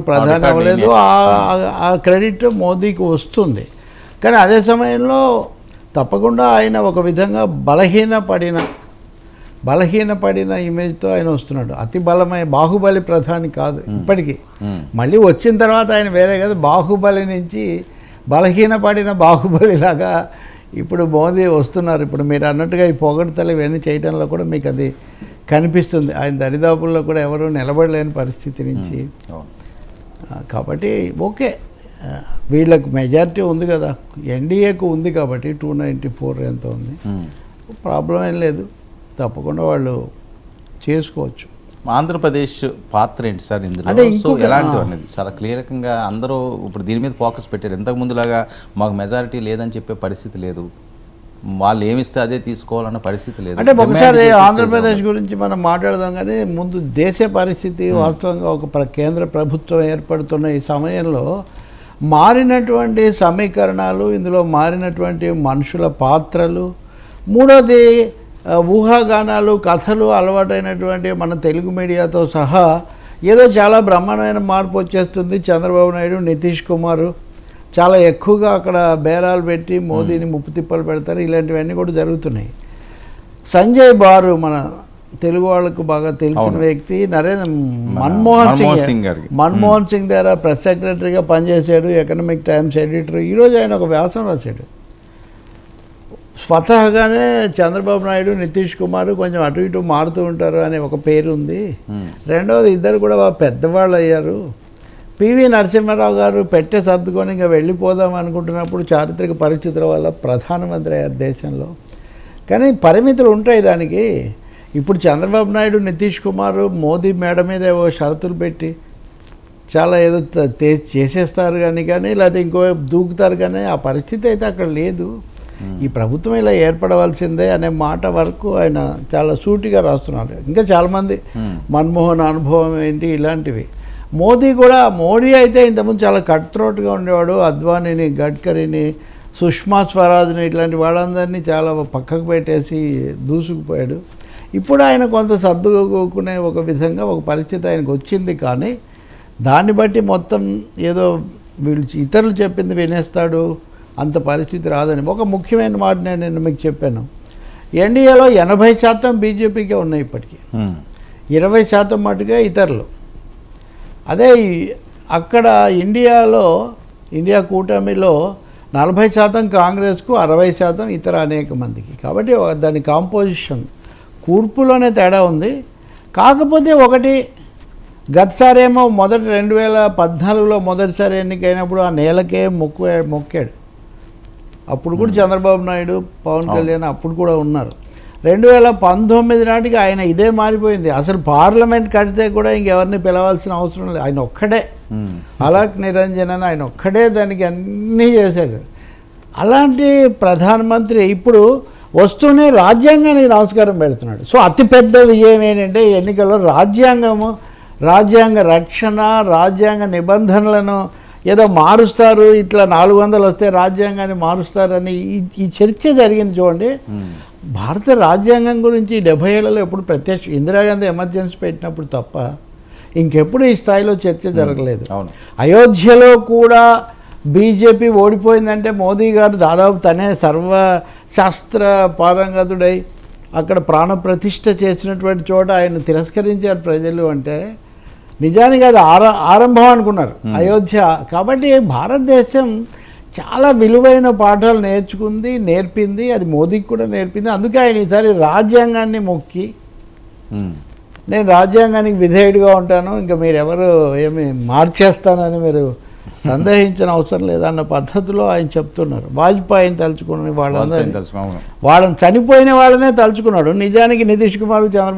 ప్రధాని అవ్వలేదు, ఆ క్రెడిట్ మోదీకి వస్తుంది. కానీ అదే సమయంలో తప్పకుండా ఆయన ఒక విధంగా బలహీనపడిన ఇమేజ్తో ఆయన వస్తున్నాడు. అతి బలమైన బాహుబలి ప్రధాని కాదు ఇప్పటికీ. మళ్ళీ వచ్చిన తర్వాత ఆయన వేరే కాదు, బాహుబలి నుంచి బలహీనపడిన బాహుబలిలాగా ఇప్పుడు మోదీ వస్తున్నారు. ఇప్పుడు మీరు అన్నట్టుగా ఈ పొగడ్తలు ఇవన్నీ చేయడంలో కూడా మీకు అది కనిపిస్తుంది. ఆయన దరిదాపుల్లో కూడా ఎవరు నిలబడలేని పరిస్థితి నుంచి. కాబట్టి ఓకే, వీళ్ళకు మెజారిటీ ఉంది కదా, ఎన్డీఏకు ఉంది కాబట్టి 294 ఎంత ఉంది, ప్రాబ్లం ఏం లేదు, తప్పకుండా వాళ్ళు చేసుకోవచ్చు. ఆంధ్రప్రదేశ్ పాత్ర ఏంటి సార్ ఇందులో? సో ఎలాంటివి అనేది చాలా క్లియర్గా అందరూ ఇప్పుడు దీని మీద ఫోకస్ పెట్టారు. ఇంతకు ముందులాగా మాకు మెజారిటీ లేదని చెప్పే పరిస్థితి లేదు, వాళ్ళు ఏమిస్తే అదే తీసుకోవాలన్న పరిస్థితి లేదు. అంటే ఒకసారి ఆంధ్రప్రదేశ్ గురించి మనం మాట్లాడదాం, కానీ ముందు దేశ పరిస్థితి వాస్తవంగా ఒక కేంద్ర ప్రభుత్వం ఏర్పడుతున్న ఈ సమయంలో మారినటువంటి సమీకరణాలు, ఇందులో మారినటువంటి మనుషుల పాత్రలు, మూడోది ఊహాగానాలు, కథలు అలవాటైనటువంటి మన తెలుగు మీడియాతో సహా ఏదో చాలా బ్రహ్మాండమైన మార్పు వచ్చేస్తుంది. చంద్రబాబు నాయుడు, నితీష్ కుమార్ చాలా ఎక్కువగా అక్కడ బేరాలు పెట్టి మోదీని ముప్పు తిప్పలు పెడతారు. ఇలాంటివన్నీ కూడా జరుగుతున్నాయి. సంజయ్ బారు మన తెలుగు వాళ్ళకు బాగా తెలిసిన వ్యక్తి, మన్మోహన్ సింగ్ దగ్గర ప్రెస్ సెక్రటరీగా పనిచేశాడు, ఎకనామిక్ టైమ్స్ ఎడిటర్. ఈరోజు ఆయన ఒక వ్యాసం రాశాడు, స్వతహాగానే చంద్రబాబు నాయుడు, నితీష్ కుమార్ కొంచెం అటు ఇటు మారుతూ ఉంటారు అనే ఒక పేరు ఉంది. రెండవది ఇద్దరు కూడా పెద్దవాళ్ళు అయ్యారు. పివి నరసింహారావు గారు పెట్టే సర్దుకొని ఇంకా వెళ్ళిపోదాం అనుకుంటున్నప్పుడు చారిత్రక పరిస్థితుల వల్ల ప్రధానమంత్రి అయ్యారు దేశంలో. కానీ పరిమితులు ఉంటాయి దానికి. ఇప్పుడు చంద్రబాబు నాయుడు, నితీష్ కుమార్ మోదీ మేడ మీద ఏవో షరతులు పెట్టి చాలా ఏదో చేసేస్తారు కానీ లేకపోతే ఇంకో దూకుతారు, కానీ ఆ పరిస్థితి అయితే అక్కడ లేదు. ఈ ప్రభుత్వం ఇలా ఏర్పడవలసిందే అనే మాట వరకు ఆయన చాలా సూటిగా రాస్తున్నారు. ఇంకా చాలామంది మన్మోహన్ అనుభవం ఏంటి ఇలాంటివి. మోడీ అయితే ఇంతకుముందు చాలా కట్ త్రోట్గా ఉండేవాడు. అద్వానీని, గడ్కరీని, సుష్మా స్వరాజ్ని ఇట్లాంటి వాళ్ళందరినీ చాలా పక్కకు పెట్టేసి దూసుకుపోయాడు. ఇప్పుడు ఆయన కొంత సర్దుకునే ఒక విధంగా ఒక పరిస్థితి ఆయనకు వచ్చింది. కానీ దాన్ని బట్టి మొత్తం ఏదో వీళ్ళు ఇతరులు చెప్పింది వినేస్తాడు అంత పరిస్థితి రాదని. ఒక ముఖ్యమైన మాట నేను మీకు చెప్పాను, ఎన్డీఏలో 80% బీజేపీకే ఉన్నాయి ఇప్పటికీ, 20% మటుగా ఇతరులు. అదే అక్కడ ఇండియా కూటమిలో 40% కాంగ్రెస్కు, 60% ఇతర అనేక మందికి. కాబట్టి దాని కాంపోజిషన్ కూర్పులోనే తేడా ఉంది. కాకపోతే ఒకటి, గతసారేమో 2014లో మొదటిసారి ఎన్నికైనప్పుడు ఆ నేలకే మొక్కాడు. అప్పుడు కూడా చంద్రబాబు నాయుడు, పవన్ కళ్యాణ్ అప్పుడు కూడా ఉన్నారు. 2019 నాటికి ఆయన ఇదే మారిపోయింది. అసలు పార్లమెంట్ కడితే కూడా ఇంకెవరిని పిలవాల్సిన అవసరం లేదు, ఆయన ఒక్కడే. అలక్ నిరంజన్ ఆయన ఒక్కడే దానికి అన్నీ చేశాడు. అలాంటి ప్రధానమంత్రి ఇప్పుడు వస్తూనే రాజ్యాంగానికి నమస్కారం పెడుతున్నాడు. సో అతిపెద్ద విజయం ఏంటంటే ఎన్నికల్లో రాజ్యాంగ రక్షణ, రాజ్యాంగ నిబంధనలను ఏదో మారుస్తారు, ఇట్లా 400 వస్తే రాజ్యాంగాన్ని మారుస్తారని ఈ చర్చ జరిగింది. చూడండి, భారత రాజ్యాంగం గురించి 70 ఏళ్లలో ఎప్పుడు ప్రత్యక్ష ఇందిరాగాంధీ ఎమర్జెన్సీ పెట్టినప్పుడు తప్ప ఇంకెప్పుడు ఈ స్థాయిలో చర్చ జరగలేదు. అయోధ్యలో కూడా బీజేపీ ఓడిపోయిందంటే మోదీ గారు దాదాపు తనే సర్వశాస్త్ర పారంగతుడై అక్కడ ప్రాణప్రతిష్ఠ చేసినటువంటి చోట ఆయన తిరస్కరించారు ప్రజలు. అంటే నిజానికి అది ఆరంభం అనుకున్నారు అయోధ్య. కాబట్టి భారతదేశం చాలా విలువైన పాఠాలు నేర్పింది, అది మోదీకి కూడా నేర్పింది. అందుకే ఆయన ఈసారి రాజ్యాంగాన్ని మొక్కి నేను రాజ్యాంగానికి విధేయుడిగా ఉంటాను, ఇంకా మీరెవరు ఏమి మార్చేస్తానని మీరు సందేహించిన అవసరం లేదన్న పద్ధతిలో ఆయన చెప్తున్నారు. వాజ్పేయిని తలుచుకుని వాళ్ళని చనిపోయిన వాళ్ళనే తలుచుకున్నాడు. నిజానికి నితీష్ కుమార్, చంద్రబాబు